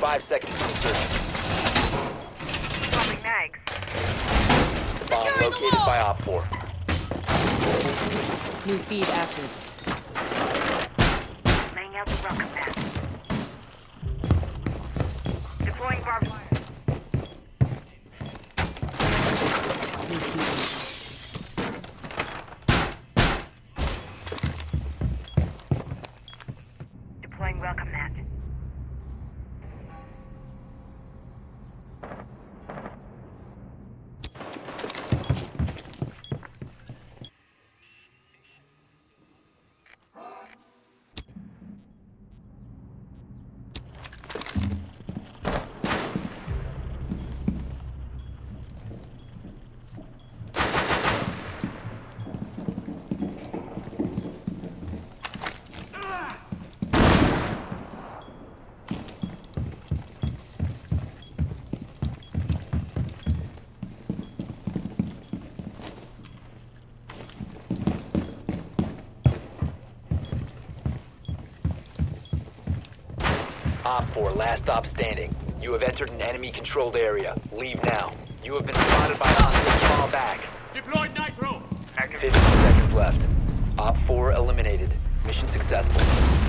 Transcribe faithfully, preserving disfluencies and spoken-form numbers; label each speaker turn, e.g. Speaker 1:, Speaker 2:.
Speaker 1: Five seconds to insertion.
Speaker 2: Swapping mags.
Speaker 1: Bomb located by Op four.
Speaker 3: New feed active.
Speaker 2: Laying out the welcome mat. Deploying barbed wire.
Speaker 3: New feed.
Speaker 2: Deploying welcome mat.
Speaker 1: Op four, last stop standing. You have entered an enemy-controlled area. Leave now. You have been spotted by hostiles. Fall back.
Speaker 4: Deployed nitro!
Speaker 1: fifteen seconds left. Op four eliminated. Mission successful.